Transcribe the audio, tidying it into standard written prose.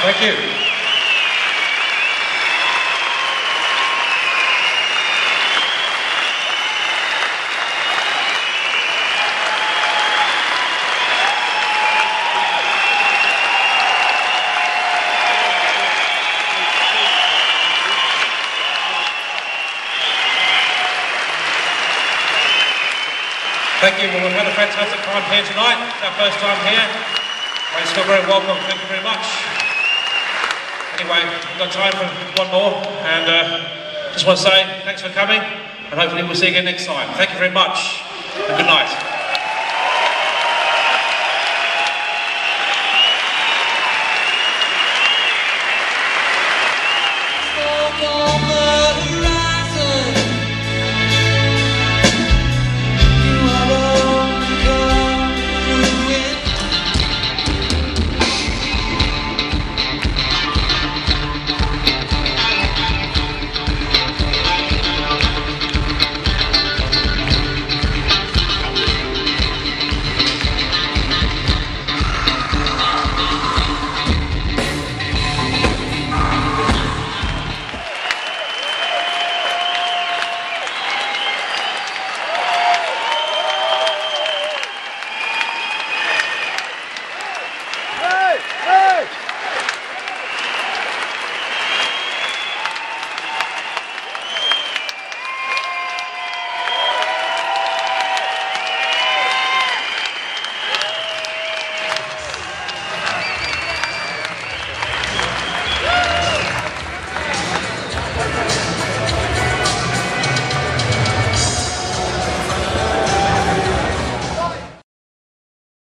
Thank you. Thank you. Well, we've had a fantastic time here tonight. It's our first time here. You're still very welcome. Thank you very much. Anyway, we've got time for one more, and just want to say thanks for coming, and hopefully we'll see you again next time. Thank you very much, and good night.